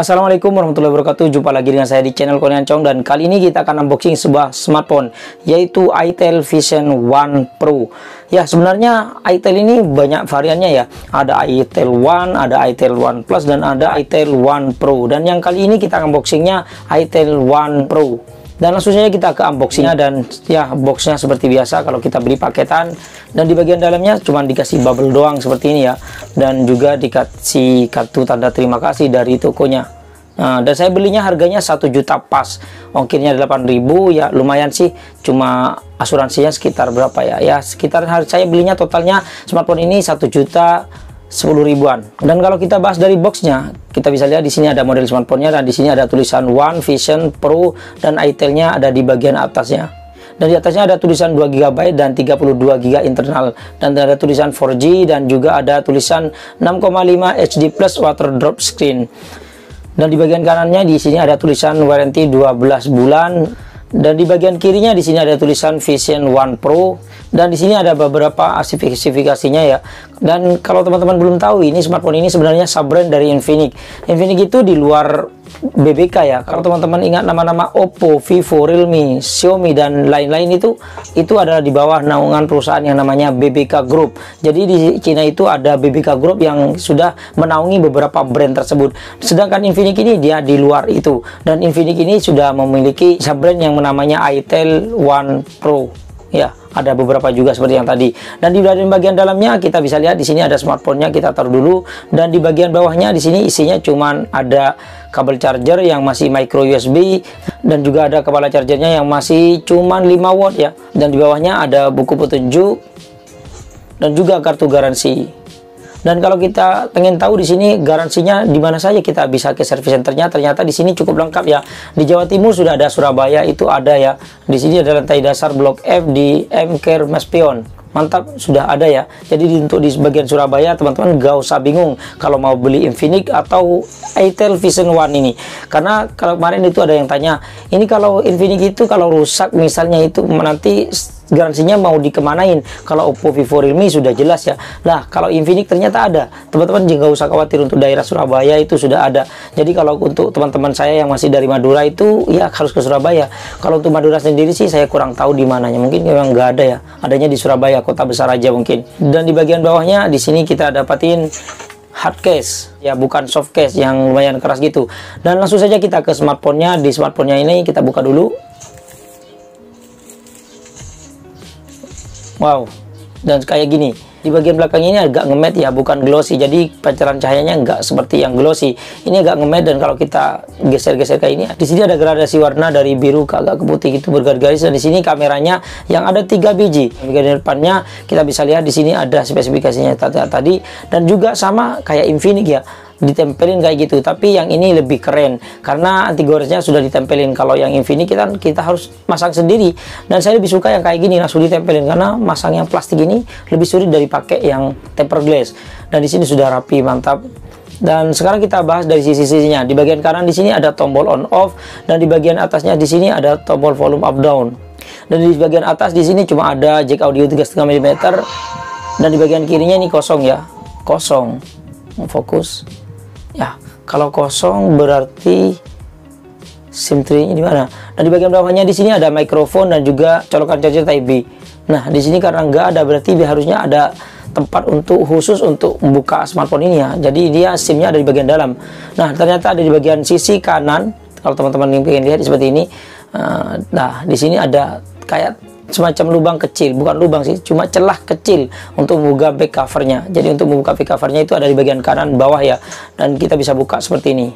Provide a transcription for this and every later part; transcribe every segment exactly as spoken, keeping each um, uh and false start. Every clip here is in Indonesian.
Assalamualaikum warahmatullahi wabarakatuh. Jumpa lagi dengan saya di channel Kurniawan Chong, dan kali ini kita akan unboxing sebuah smartphone yaitu itel Vision One Pro. Ya, sebenarnya itel ini banyak variannya ya. Ada itel One, ada itel One Plus, dan ada itel One Pro. Dan yang kali ini kita unboxingnya itel One Pro. Dan langsung saja kita ke unboxingnya, dan ya boxnya seperti biasa kalau kita beli paketan, dan di bagian dalamnya cuma dikasih bubble doang seperti ini ya, dan juga dikasih kartu tanda terima kasih dari tokonya. Nah, dan saya belinya harganya satu juta pas, ongkirnya delapan ribu ya, lumayan sih. Cuma asuransinya sekitar berapa ya, ya sekitar saya belinya totalnya smartphone ini satu juta sepuluh ribuan. Dan kalau kita bahas dari boxnya, kita bisa lihat di sini ada model smartphone-nya, dan di sini ada tulisan One Vision Pro, dan itel-nya ada di bagian atasnya. Dan di atasnya ada tulisan dua giga byte dan tiga puluh dua giga byte internal, dan ada tulisan four G, dan juga ada tulisan enam koma lima H D plus water drop screen. Dan di bagian kanannya di sini ada tulisan warranty dua belas bulan. Dan di bagian kirinya di sini ada tulisan Vision One Pro, dan di sini ada beberapa spesifikasinya ya. Dan kalau teman-teman belum tahu, ini smartphone ini sebenarnya sub-brand dari Infinix. Infinix itu di luar B B K ya. Kalau teman-teman ingat nama-nama Oppo, Vivo, Realme, Xiaomi, dan lain-lain itu itu adalah di bawah naungan perusahaan yang namanya B B K Group. Jadi di Cina itu ada B B K Group yang sudah menaungi beberapa brand tersebut. Sedangkan Infinix ini dia di luar itu, dan Infinix ini sudah memiliki sub-brand yang namanya itel One Pro. Ya, ada beberapa juga seperti yang tadi. Dan di bagian dalamnya kita bisa lihat di sini ada smartphone-nya, kita taruh dulu. Dan di bagian bawahnya di sini isinya cuman ada kabel charger yang masih micro U S B, dan juga ada kepala chargernya yang masih cuman lima watt ya. Dan di bawahnya ada buku petunjuk dan juga kartu garansi. Dan kalau kita pengen tahu di sini garansinya di mana saja kita bisa ke service centernya, ternyata di sini cukup lengkap ya. Di Jawa Timur sudah ada, Surabaya itu ada ya. Di sini ada lantai dasar Blok F di M-Care Mas Pion. Mantap, sudah ada ya. Jadi untuk di bagian Surabaya teman-teman gak usah bingung kalau mau beli Infinix atau itel Vision One ini. Karena kalau kemarin itu ada yang tanya, ini kalau Infinix itu kalau rusak misalnya itu nanti garansinya mau dikemanain? Kalau Oppo, Vivo, Realme sudah jelas ya. Nah, kalau Infinix ternyata ada. Teman-teman juga usah khawatir, untuk daerah Surabaya itu sudah ada. Jadi kalau untuk teman-teman saya yang masih dari Madura itu ya harus ke Surabaya. Kalau untuk Madura sendiri sih saya kurang tahu di mananya. Mungkin memang nggak ada ya. Adanya di Surabaya, kota besar aja mungkin. Dan di bagian bawahnya di sini kita dapatin hard case ya, bukan soft case yang lumayan keras gitu. Dan langsung saja kita ke smartphone-nya. Di smartphone-nya ini kita buka dulu. Wow, dan kayak gini. Di bagian belakang ini agak ngemet ya, bukan glossy. Jadi pancaran cahayanya nggak seperti yang glossy. Ini agak ngemet, dan kalau kita geser-geser kayak ini, di sini ada gradasi warna dari biru ke agak ke putih gitu, bergaris-garis. Dan di sini kameranya yang ada tiga biji. Di bagian depannya kita bisa lihat di sini ada spesifikasinya tadi, dan juga sama kayak Infinix ya, ditempelin kayak gitu. Tapi yang ini lebih keren karena anti goresnya sudah ditempelin. Kalau yang Infinix kita kita harus masang sendiri, dan saya lebih suka yang kayak gini langsung ditempelin, karena masang yang plastik ini lebih sulit dari pakai yang tempered glass. Dan di sini sudah rapi, mantap. Dan sekarang kita bahas dari sisi-sisinya. Di bagian kanan di sini ada tombol on off, dan di bagian atasnya di sini ada tombol volume up down. Dan di bagian atas di sini cuma ada jack audio tiga koma lima milimeter, dan di bagian kirinya ini kosong ya, kosong. Fokus. Ya, kalau kosong berarti SIM tray-nya di mana? Dan di bagian bawahnya di sini ada mikrofon dan juga colokan charger Type B. Nah, di sini karena nggak ada, berarti harusnya ada tempat untuk khusus untuk membuka smartphone ini ya. Jadi dia SIM-nya ada di bagian dalam. Nah, ternyata ada di bagian sisi kanan. Kalau teman-teman ingin lihat seperti ini. Nah, di sini ada kayak semacam lubang kecil, bukan lubang sih, cuma celah kecil untuk membuka back covernya. Jadi untuk membuka back covernya itu ada di bagian kanan bawah ya, dan kita bisa buka seperti ini.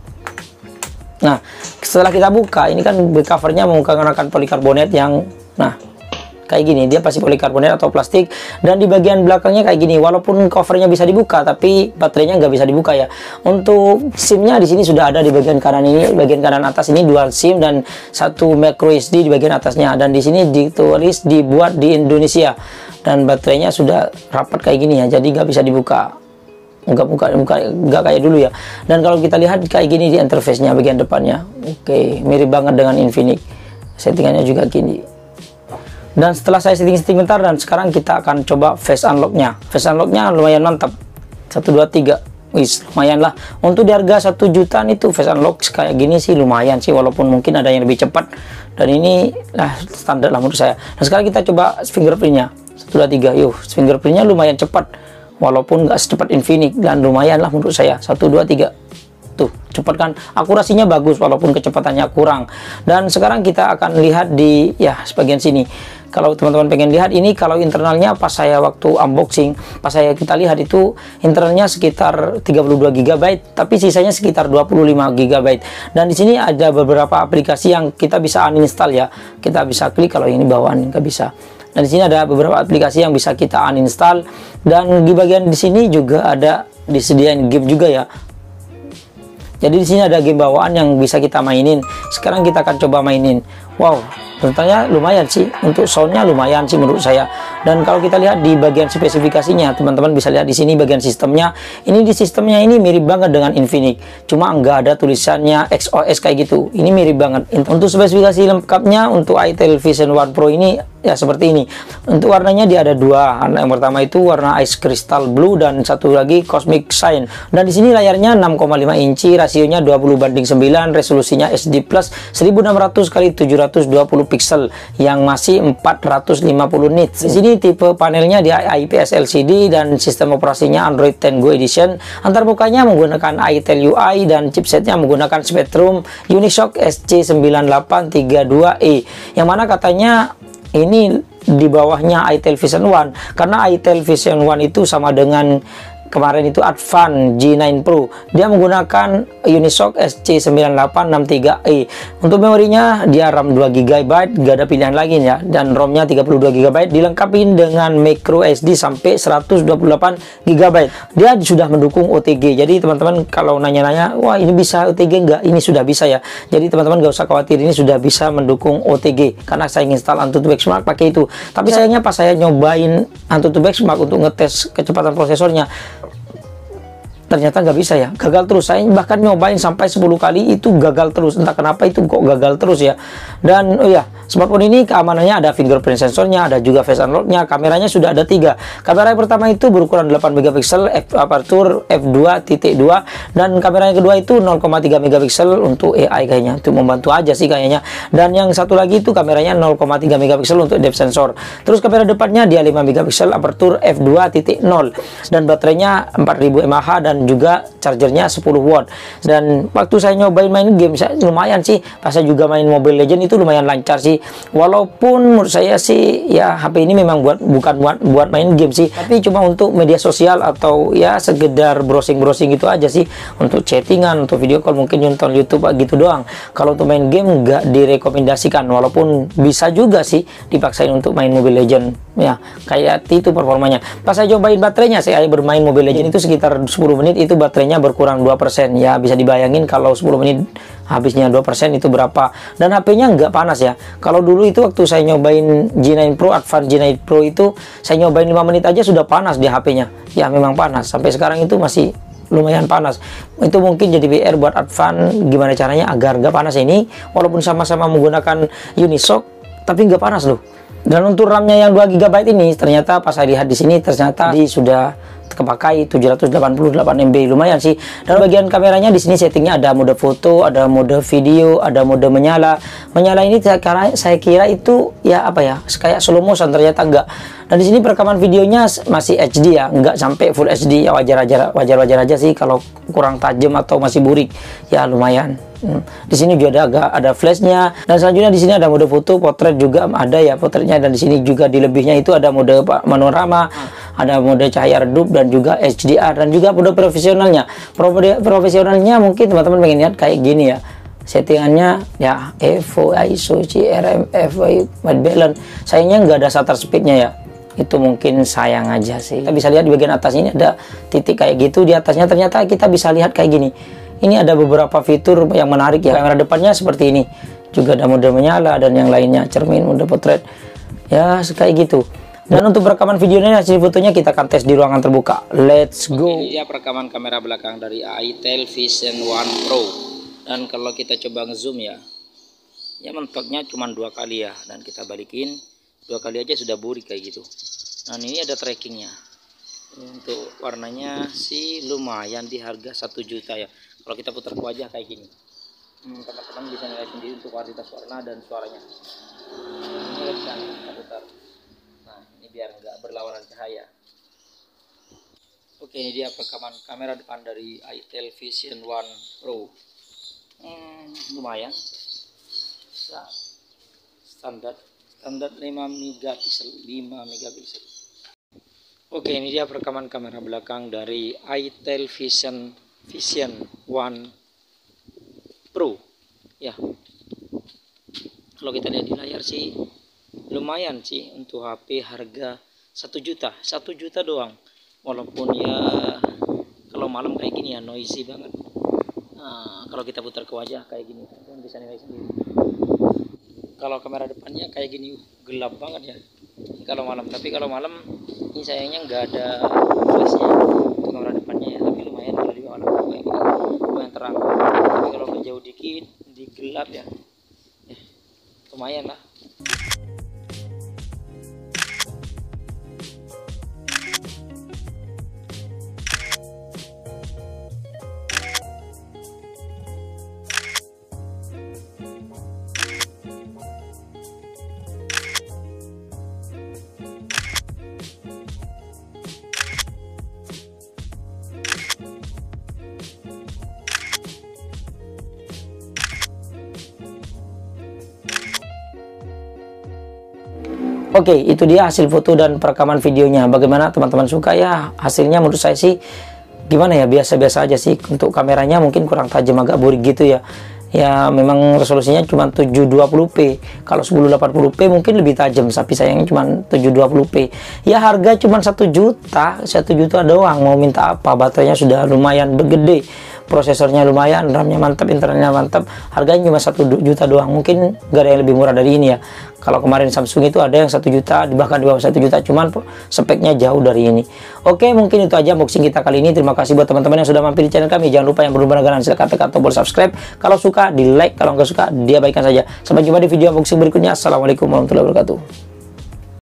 Nah, setelah kita buka, ini kan back covernya menggunakan polikarbonat yang, nah kayak gini, dia pasti polikarbonat atau plastik. Dan di bagian belakangnya kayak gini, walaupun covernya bisa dibuka, tapi baterainya nggak bisa dibuka ya. Untuk SIM-nya di sini sudah ada di bagian kanan ini, bagian kanan atas ini dual SIM dan satu micro S D di bagian atasnya. Dan di sini ditulis dibuat di Indonesia, dan baterainya sudah rapat kayak gini ya, jadi nggak bisa dibuka. Nggak buka, buka, nggak kayak dulu ya. Dan kalau kita lihat kayak gini di interface-nya bagian depannya, oke, mirip banget dengan Infinix. Settingannya juga gini. Dan setelah saya setting-setting bentar, dan sekarang kita akan coba face unlock-nya. Face unlock-nya lumayan mantap. satu, dua, tiga. wis lumayan lah untuk di harga satu jutaan itu face unlock kayak gini sih lumayan sih, walaupun mungkin ada yang lebih cepat, dan ini lah standar lah menurut saya. Nah sekarang kita coba fingerprintnya satu dua tiga, yuk fingerprintnya lumayan cepat walaupun nggak secepat Infinix, dan lumayan lah menurut saya satu dua tiga. Tuh cepat kan, akurasinya bagus walaupun kecepatannya kurang. Dan sekarang kita akan lihat di ya sebagian sini. Kalau teman-teman pengen lihat ini, kalau internalnya pas saya waktu unboxing, pas saya kita lihat itu internalnya sekitar tiga puluh dua giga byte, tapi sisanya sekitar dua puluh lima giga byte. Dan di sini ada beberapa aplikasi yang kita bisa uninstall ya. Kita bisa klik, kalau ini bawaan nggak bisa. Dan di sini ada beberapa aplikasi yang bisa kita uninstall, dan di bagian di sini juga ada disediain game juga ya. Jadi di sini ada game bawaan yang bisa kita mainin. Sekarang kita akan coba mainin. Wow, ternyata lumayan sih, untuk soundnya lumayan sih menurut saya. Dan kalau kita lihat di bagian spesifikasinya, teman-teman bisa lihat di sini bagian sistemnya. Ini di sistemnya ini mirip banget dengan Infinix, cuma nggak ada tulisannya X O S kayak gitu. Ini mirip banget. Untuk spesifikasi lengkapnya untuk iTel Vision One Pro ini ya seperti ini. Untuk warnanya dia ada dua. Yang pertama itu warna Ice Crystal Blue, dan satu lagi Cosmic Shine. Dan di sini layarnya enam koma lima inci, rasionya dua puluh banding sembilan, resolusinya H D plus seribu enam ratus kali tujuh ratus dua puluh pixel yang masih empat ratus lima puluh nits. Di sini tipe panelnya dia I P S L C D, dan sistem operasinya Android ten Go Edition. Antarmukanya menggunakan iTel U I, dan chipsetnya menggunakan Spectrum Unisoc S C sembilan delapan tiga dua E, yang mana katanya ini di bawahnya iTel Vision One, karena iTel Vision One itu sama dengan kemarin itu Advan G sembilan Pro, dia menggunakan Unisoc S C sembilan delapan enam tiga E. Untuk memorinya dia RAM dua giga byte, gak ada pilihan lagi ya, dan ROM-nya tiga puluh dua giga byte, dilengkapi dengan micro S D sampai seratus dua puluh delapan giga byte. Dia sudah mendukung O T G. Jadi teman-teman kalau nanya-nanya, wah ini bisa O T G enggak? Ini sudah bisa ya. Jadi teman-teman gak usah khawatir, ini sudah bisa mendukung O T G, karena saya install Antutu Benchmark pakai itu. Tapi sayangnya pas saya nyobain Antutu Benchmark untuk ngetes kecepatan prosesornya, ternyata nggak bisa ya, gagal terus. Saya bahkan nyobain sampai sepuluh kali itu gagal terus, entah kenapa itu kok gagal terus ya. Dan oh ya, smartphone ini keamanannya ada fingerprint sensornya, ada juga face unlock-nya. Kameranya sudah ada tiga. Kamera yang pertama itu berukuran delapan megapiksel, f aperture f dua titik dua, dan kamera yang kedua itu nol koma tiga megapiksel untuk A I kayaknya, untuk membantu aja sih kayaknya. Dan yang satu lagi itu kameranya nol koma tiga megapiksel untuk depth sensor. Terus kamera depannya dia lima megapiksel, aperture f dua titik nol, dan baterainya empat ribu mAh, dan juga chargernya sepuluh watt. Dan waktu saya nyobain main game, saya lumayan sih, pas saya juga main Mobile Legends itu lumayan lancar sih. Walaupun menurut saya sih ya H P ini memang buat bukan buat buat main game sih, tapi cuma untuk media sosial atau ya sekedar browsing-browsing gitu aja sih, untuk chattingan, untuk video call, mungkin nonton YouTube gitu doang. Kalau untuk main game nggak direkomendasikan, walaupun bisa juga sih dipaksain untuk main Mobile Legends ya, kayak itu performanya. Pas saya cobain baterainya, saya bermain Mobile Legends itu sekitar sepuluh menit itu baterainya berkurang dua persen. Ya bisa dibayangin kalau sepuluh menit habisnya dua persen itu berapa. Dan H P-nya nggak panas ya. Kalau dulu itu waktu saya nyobain G sembilan Pro, Advan G sembilan Pro itu saya nyobain lima menit aja sudah panas di H P-nya. Ya memang panas. Sampai sekarang itu masih lumayan panas. Itu mungkin jadi P R buat Advan, gimana caranya agar nggak panas ini, walaupun sama-sama menggunakan Unisoc tapi nggak panas loh. Dan untuk RAM-nya yang dua giga byte ini, ternyata pas saya lihat di sini ternyata di sudah kepakai tujuh ratus delapan puluh delapan M B, lumayan sih. Dan bagian kameranya di sini settingnya ada mode foto, ada mode video, ada mode menyala. Menyala ini karena saya kira itu ya apa ya, kayak slow motion, ternyata enggak. Dan di sini perekaman videonya masih H D ya, enggak sampai full H D ya, wajar-wajar wajar-wajar aja sih kalau kurang tajam atau masih burik. Ya lumayan. Hmm. Di sini juga ada agak ada flashnya, dan selanjutnya di sini ada mode foto, potret juga ada ya potretnya, dan di sini juga di lebihnya itu ada mode panorama, ada mode cahaya redup, dan juga H D R, dan juga mode profesionalnya. Mode profesionalnya mungkin teman-teman pengen lihat kayak gini ya. Settingannya ya Evo, I S O, C R M F, white balance. Sayangnya nggak ada shutter speednya ya. Itu mungkin sayang aja sih. Kita bisa lihat di bagian atas ini ada titik kayak gitu di atasnya, ternyata kita bisa lihat kayak gini. Ini ada beberapa fitur yang menarik ya. Kamera depannya seperti ini. Juga ada mode menyala dan yang lainnya, cermin, mode potret. Ya, kayak gitu. Dan untuk perekaman videonya, hasil fotonya kita akan tes di ruangan terbuka. Let's go. Ini dia perekaman kamera belakang dari iTel Vision One Pro. Dan kalau kita coba ngezoom ya, ya mentoknya cuma dua kali ya. Dan kita balikin, dua kali aja sudah burik kayak gitu. Nah ini ada trackingnya. Untuk warnanya sih lumayan di harga satu juta ya. Kalau kita putar ke wajah kayak gini, teman-teman hmm, bisa nilai sendiri untuk kualitas warna dan suaranya. Ini kan kita putar. Nah, ini biar nggak berlawanan cahaya. Oke, ini dia perekaman kamera depan dari Itel Vision One Pro. Hmm, lumayan. Standar standar lima megapiksel, lima megapiksel. Oke, ini dia perekaman kamera belakang dari Itel Vision Vision One Pro. Ya. Kalau kita lihat di layar sih lumayan sih untuk H P harga satu juta, satu juta doang. Walaupun ya kalau malam kayak gini ya noisy banget. Nah, kalau kita putar ke wajah kayak gini, kalian bisa nilai sendiri. Kalau kamera depannya kayak gini gelap banget ya kalau malam, tapi kalau malam ini sayangnya nggak ada flashnya untuk kamera depannya ya, tapi lumayan kalau di malam kayak gini lumayan terang. Tapi kalau jauh dikit di gelap ya, ya lumayan lah. Oke, itu dia hasil foto dan perekaman videonya. Bagaimana teman-teman suka ya? Hasilnya menurut saya sih gimana ya, biasa-biasa aja sih. Untuk kameranya mungkin kurang tajam, agak burik gitu ya. Ya memang resolusinya cuma tujuh dua puluh p. Kalau sepuluh delapan puluh p mungkin lebih tajam, tapi sayangnya cuma tujuh dua puluh p. Ya harga cuma satu juta, satu juta doang. Mau minta apa? Baterainya sudah lumayan bergede, prosesornya lumayan, RAM-nya mantap, internetnya mantap. Harganya cuma satu juta doang. Mungkin gak ada yang lebih murah dari ini ya. Kalau kemarin Samsung itu ada yang satu juta, bahkan di bawah satu juta, cuman speknya jauh dari ini. Oke, mungkin itu aja unboxing kita kali ini. Terima kasih buat teman-teman yang sudah mampir di channel kami. Jangan lupa yang belum berlangganan silahkan tekan tombol subscribe. Kalau suka di like, kalau nggak suka diabaikan saja. Sampai jumpa di video unboxing berikutnya. Assalamualaikum warahmatullahi wabarakatuh.